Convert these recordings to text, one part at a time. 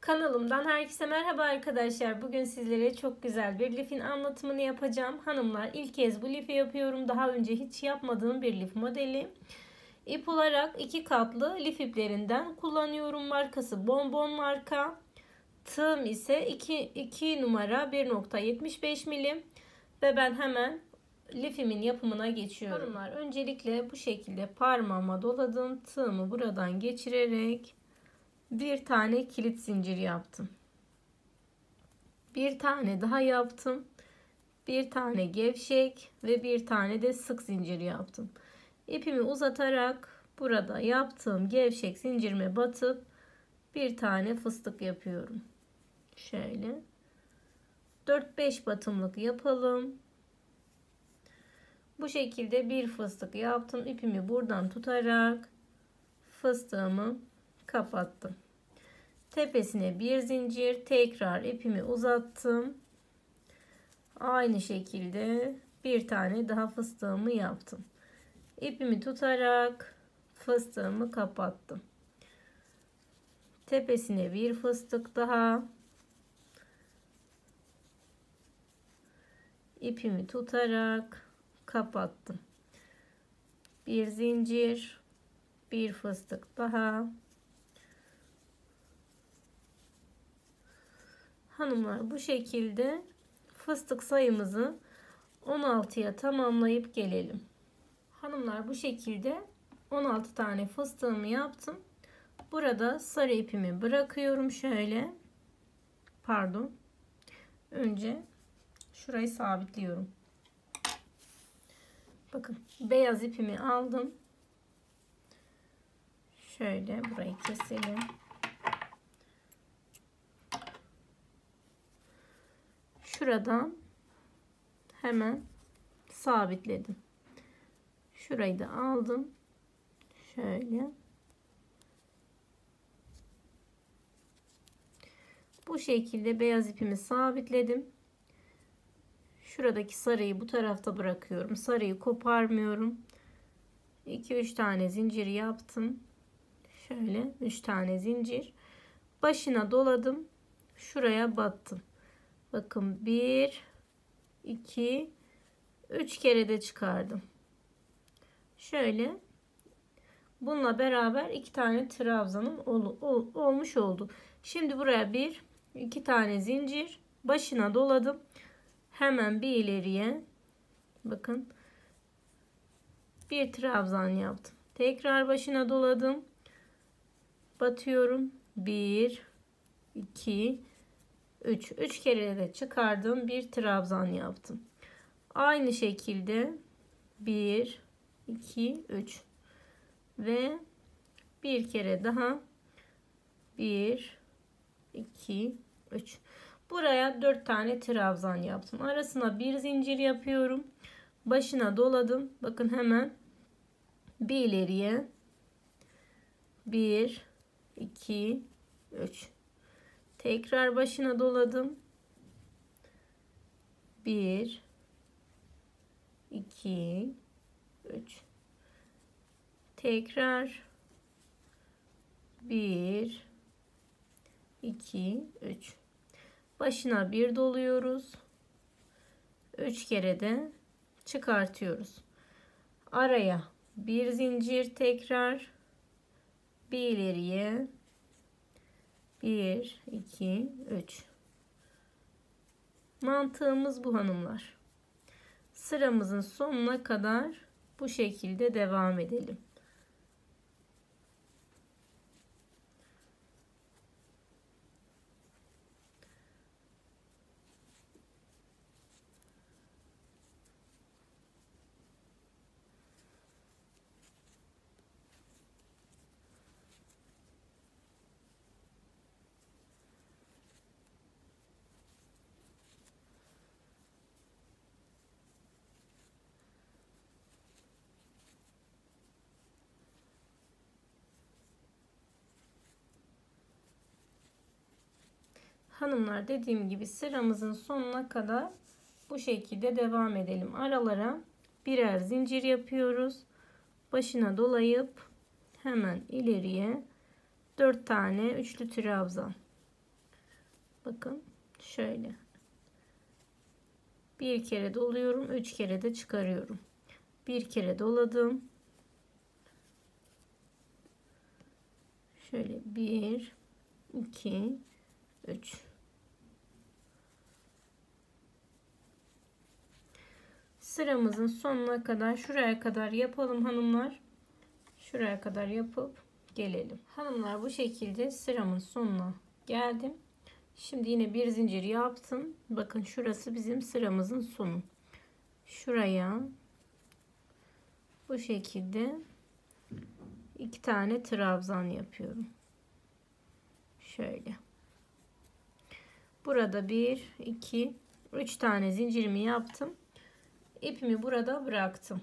Kanalımdan herkese merhaba arkadaşlar. Bugün sizlere çok güzel bir lifin anlatımını yapacağım. Hanımlar, ilk kez bu lifi yapıyorum. Daha önce hiç yapmadığım bir lif modeli. İp olarak 2 katlı lif iplerinden kullanıyorum. Markası Bonbon marka. Tığım ise 2 numara 1.75 milim. Ve ben hemen lifimin yapımına geçiyorum. Hanımlar, öncelikle bu şekilde parmağıma doladım. Tığımı buradan geçirerek bir tane kilit zincir yaptım. Bir tane daha yaptım. Bir tane gevşek ve bir tane de sık zincir yaptım. İpimi uzatarak burada yaptığım gevşek zincirime batıp bir tane fıstık yapıyorum. Şöyle 4-5 batımlık yapalım. Bu şekilde bir fıstık yaptım. İpimi buradan tutarak fıstığımı kapattım. Tepesine bir zincir, tekrar ipimi uzattım. Aynı şekilde bir tane daha fıstığımı yaptım. İpimi tutarak fıstığımı kapattım. Tepesine bir fıstık daha. İpimi tutarak kapattım. Bir zincir, bir fıstık daha. Hanımlar, bu şekilde fıstık sayımızı 16'ya tamamlayıp gelelim. Hanımlar, bu şekilde 16 tane fıstığımı yaptım. Burada sarı ipimi bırakıyorum şöyle. Pardon. Önce şurayı sabitliyorum. Bakın, beyaz ipimi aldım. Şöyle burayı keselim. Şuradan hemen sabitledim. Şurayı da aldım. Şöyle. Bu şekilde beyaz ipimi sabitledim. Şuradaki sarıyı bu tarafta bırakıyorum. Sarıyı koparmıyorum. 2-3 tane zincir yaptım. Şöyle 3 tane zincir. Başına doladım. Şuraya battım. Bakın 1, 2, 3 kere de çıkardım. Şöyle bununla beraber 2 tane trabzanım olmuş oldu. Şimdi buraya 2 tane zincir, başına doladım. Hemen bir ileriye bakın bir trabzan yaptım. Tekrar başına doladım. Batıyorum. 1, 2, 3 kere de çıkardım. Bir trabzan yaptım. Aynı şekilde 1, 2, 3 ve bir kere daha 1, 2, 3. Buraya 4 tane trabzan yaptım. Arasına bir zincir yapıyorum. Başına doladım. Bakın hemen bir ileriye 1, 2, 3. Tekrar başına doladım. 1, 2, 3. Tekrar 1, 2, 3. Başına bir doluyoruz. 3 kere de çıkartıyoruz. Araya bir zincir, tekrar bir ileriye 1, 2, 3. Mantığımız bu hanımlar. Sıramızın sonuna kadar bu şekilde devam edelim. Hanımlar, dediğim gibi sıramızın sonuna kadar bu şekilde devam edelim. Aralara birer zincir yapıyoruz. Başına dolayıp hemen ileriye 4 tane üçlü trabzan. Bakın şöyle. Bir kere doluyorum, 3 kere de çıkarıyorum. Bir kere doladım. Şöyle 1 2 3. Sıramızın sonuna kadar, şuraya kadar yapalım hanımlar. Şuraya kadar yapıp gelelim. Hanımlar, bu şekilde sıramın sonuna geldim. Şimdi yine bir zincir yaptım. Bakın şurası bizim sıramızın sonu. Şuraya bu şekilde 2 tane trabzan yapıyorum. Şöyle. Burada 1 2 3 tane zincirimi yaptım. İpimi burada bıraktım.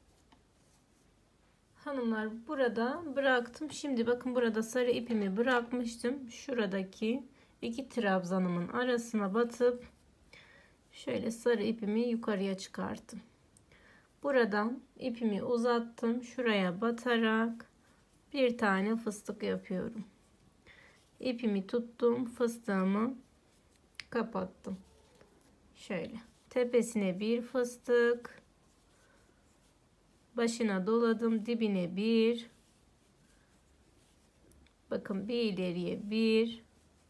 Hanımlar, burada bıraktım. Şimdi bakın, burada sarı ipimi bırakmıştım. Şuradaki 2 trabzanımın arasına batıp şöyle sarı ipimi yukarıya çıkarttım. Buradan ipimi uzattım. Şuraya batarak bir tane fıstık yapıyorum. İpimi tuttum. Fıstığımı kapattım. Şöyle. Tepesine bir fıstık. Başına doladım. Dibine bir. Bakın, bir ileriye bir.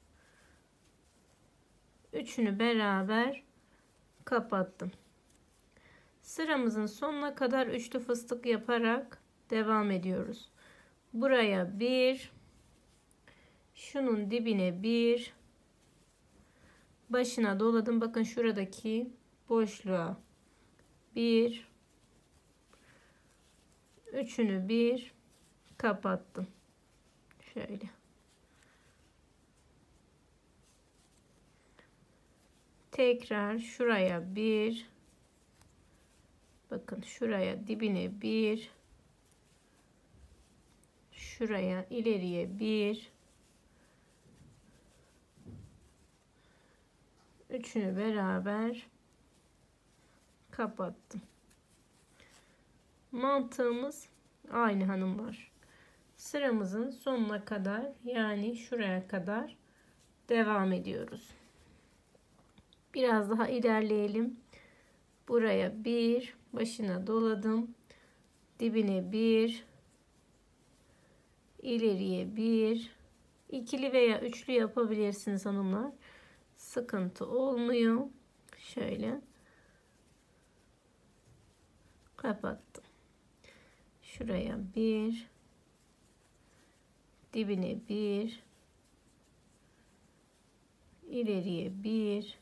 Üçünü beraber kapattım. Sıramızın sonuna kadar üçlü fıstık yaparak devam ediyoruz. Buraya bir. Şunun dibine bir. Başına doladım. Bakın şuradaki boşluğa bir. Üçünü bir kapattım. Şöyle. Tekrar şuraya bir. Bakın şuraya dibine bir. Şuraya ileriye bir. Üçünü beraber kapattım. Mantığımız aynı hanımlar. Sıramızın sonuna kadar, yani şuraya kadar devam ediyoruz. Biraz daha ilerleyelim. Buraya bir, başına doladım. Dibine bir, ileriye bir. İkili veya üçlü yapabilirsiniz hanımlar. Sıkıntı olmuyor. Şöyle kapattım. Şuraya bir, dibine bir, ileriye bir.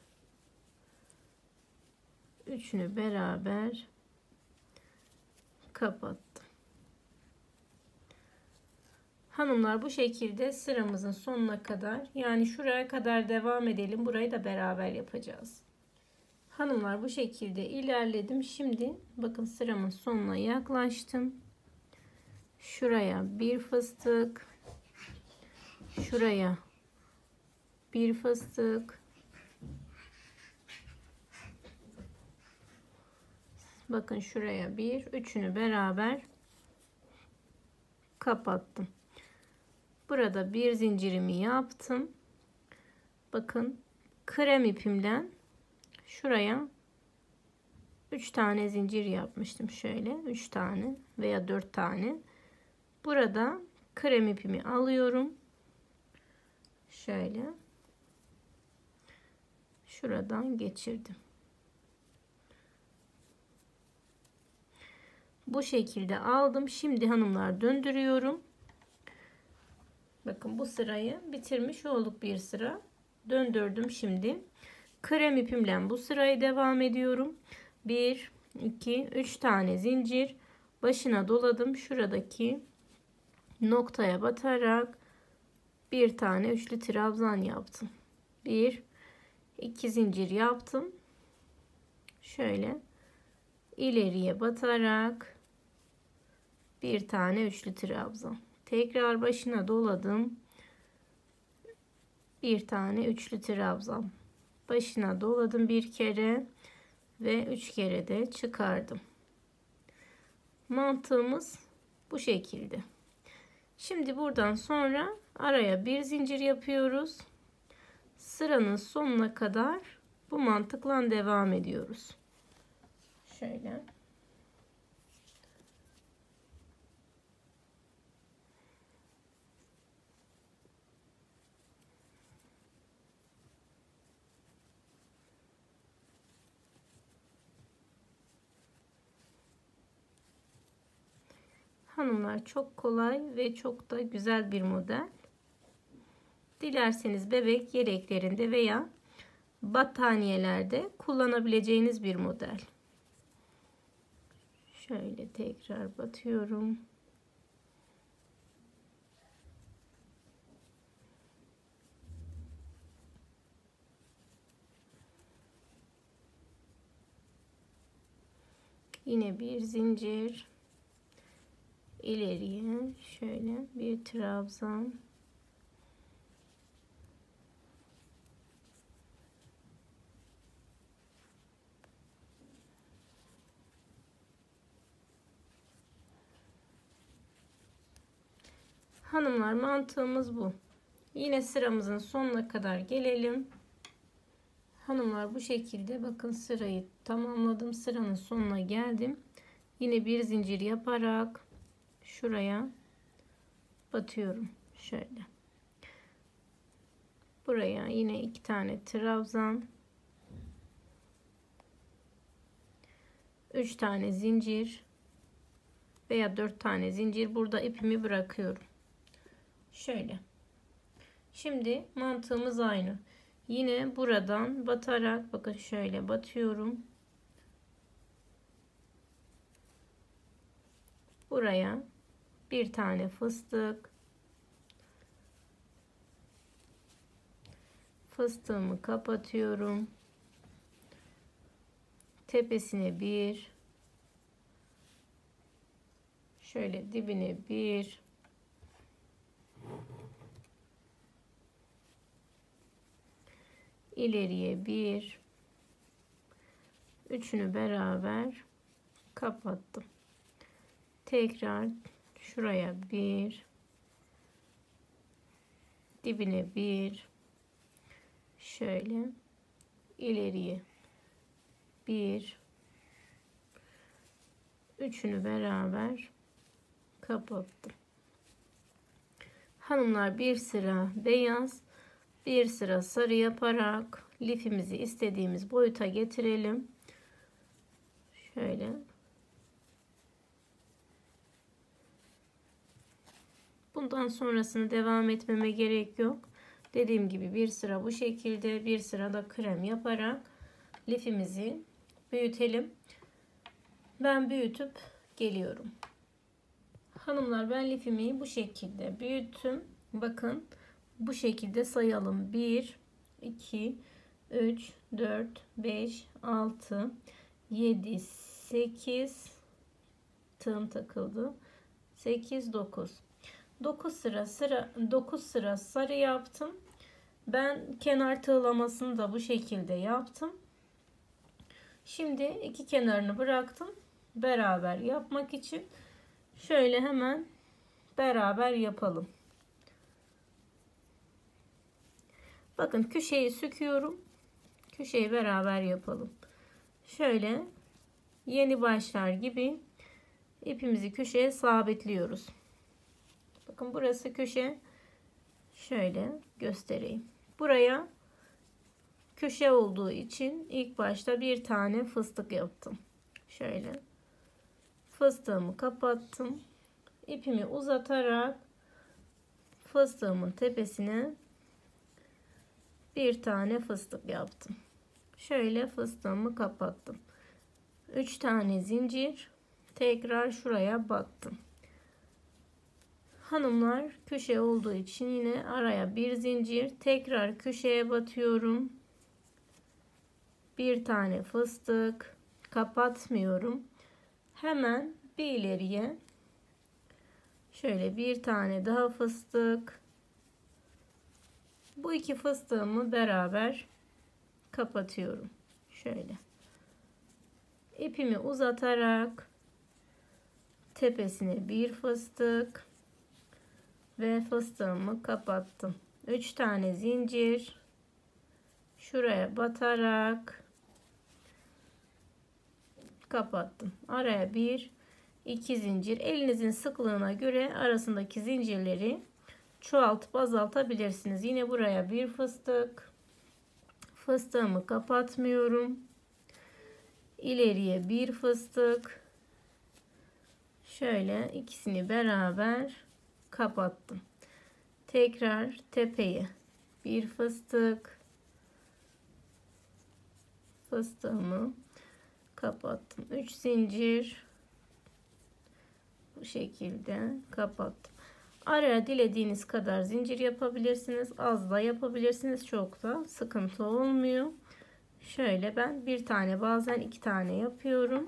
Üçünü beraber kapattım. Hanımlar, bu şekilde sıramızın sonuna kadar, yani şuraya kadar devam edelim. Burayı da beraber yapacağız. Hanımlar, bu şekilde ilerledim. Şimdi bakın, sıramın sonuna yaklaştım. Şuraya bir fıstık, şuraya bir fıstık, bakın şuraya bir, üçünü beraber kapattım. Burada bir zincirimi yaptım. Bakın, krem ipimden şuraya 3 tane zincir yapmıştım. Şöyle 3 tane veya 4 tane. Burada krem ipimi alıyorum. Şöyle şuradan geçirdim. Bu şekilde aldım. Şimdi hanımlar, döndürüyorum. Bakın, bu sırayı bitirmiş olduk, bir sıra. Döndürdüm şimdi. Krem ipimle bu sırayı devam ediyorum. 1 2 3 tane zincir, başına doladım. Şuradaki noktaya batarak bir tane üçlü trabzan yaptım. 1 2 zincir yaptım. Şöyle ileriye batarak bir tane üçlü trabzan. Tekrar başına doladım. Bir tane üçlü trabzan. Başına doladım bir kere ve 3 kere de çıkardım. Mantığımız bu şekilde. Şimdi buradan sonra araya bir zincir yapıyoruz. sıranın sonuna kadar bu mantıkla devam ediyoruz. Şöyle. Hanımlar, çok kolay ve çok da güzel bir model. Dilerseniz bebek yeleklerinde veya battaniyelerde kullanabileceğiniz bir model. Şöyle tekrar batıyorum. Yine bir zincir, ileriye şöyle bir trabzan, hanımlar, mantığımız bu. Yine sıramızın sonuna kadar gelelim. Hanımlar, bu şekilde bakın, sırayı tamamladım. Sıranın sonuna geldim. Yine bir zincir yaparak şuraya batıyorum. Şöyle. Buraya yine 2 tane trabzan, 3 tane zincir veya 4 tane zincir. Burada ipimi bırakıyorum. Şöyle. Şimdi mantığımız aynı. Yine buradan batarak bakın, şöyle batıyorum. Buraya bir tane fıstık. Fıstığımı kapatıyorum. Tepesine bir. Şöyle dibine bir. İleriye bir. Üçünü beraber kapattım. Tekrar şuraya bir. Dibine bir. Şöyle ileriye bir. Üçünü beraber kapattım. Hanımlar, bir sıra beyaz, bir sıra sarı yaparak lifimizi istediğimiz boyuta getirelim. Şöyle. Bundan sonrasını devam etmeme gerek yok. Dediğim gibi bir sıra bu şekilde, bir sıra da krem yaparak lifimizi büyütelim. Ben büyütüp geliyorum. Hanımlar, ben lifimi bu şekilde büyüttüm. Bakın, bu şekilde sayalım. 1, 2, 3, 4, 5, 6, 7, 8, tığım takıldı. 8, 9. 9 sıra sarı yaptım. Ben kenar tığlamasını da bu şekilde yaptım. Şimdi iki kenarını bıraktım beraber yapmak için. Şöyle hemen beraber yapalım. Bakın, köşeyi söküyorum. Köşeyi beraber yapalım. Şöyle yeni başlar gibi ipimizi köşeye sabitliyoruz. Bakın, burası köşe. Şöyle göstereyim. Buraya köşe olduğu için ilk başta bir tane fıstık yaptım. Şöyle fıstığımı kapattım. İpimi uzatarak fıstığımın tepesine bir tane fıstık yaptım. Şöyle fıstığımı kapattım. 3 tane zincir, tekrar şuraya battım. Hanımlar, köşe olduğu için yine araya bir zincir, tekrar köşeye batıyorum. Bir tane fıstık, kapatmıyorum. Hemen bir ileriye şöyle bir tane daha fıstık. Bu iki fıstığımı beraber kapatıyorum. Şöyle ipimi uzatarak tepesine bir fıstık ve fıstığımı kapattım. 3 tane zincir, şuraya batarak kapattım. Araya bir iki zincir. Elinizin sıklığına göre arasındaki zincirleri çoğaltıp azaltabilirsiniz. Yine buraya bir fıstık. Fıstığımı kapatmıyorum. İleriye bir fıstık. Şöyle ikisini beraber kapattım. Tekrar tepeye bir fıstık. Fıstığımı kapattım. 3 zincir. Bu şekilde kapattım. Araya dilediğiniz kadar zincir yapabilirsiniz. Az da yapabilirsiniz. Çok da sıkıntı olmuyor. Şöyle ben bir tane bazen iki tane yapıyorum.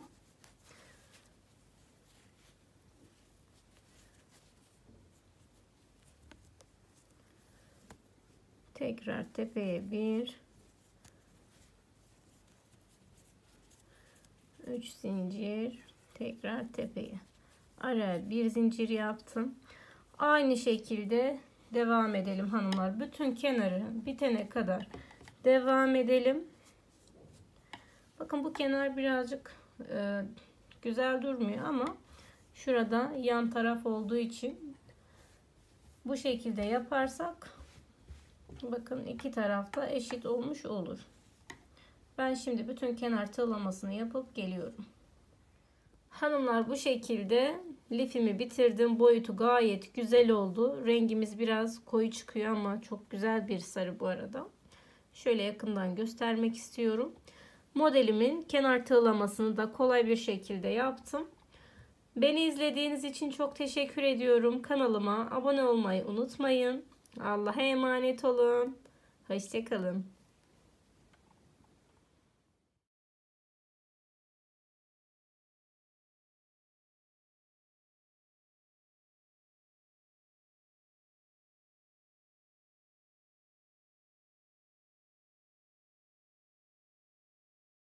Tekrar tepeye bir 3 zincir, tekrar tepeye. Araya bir zincir yaptım. Aynı şekilde devam edelim hanımlar. Bütün kenarı bitene kadar devam edelim. Bakın bu kenar birazcık güzel durmuyor ama şurada yan taraf olduğu için bu şekilde yaparsak bakın iki tarafta eşit olmuş olur. Ben şimdi bütün kenar tığlamasını yapıp geliyorum. Hanımlar bu şekilde lifimi bitirdim. Boyutu gayet güzel oldu. Rengimiz biraz koyu çıkıyor ama çok güzel bir sarı bu arada. Şöyle yakından göstermek istiyorum. Modelimin kenar tığlamasını da kolay bir şekilde yaptım. Beni izlediğiniz için çok teşekkür ediyorum. Kanalıma abone olmayı unutmayın. Allah'a emanet olun. Hoşça kalın.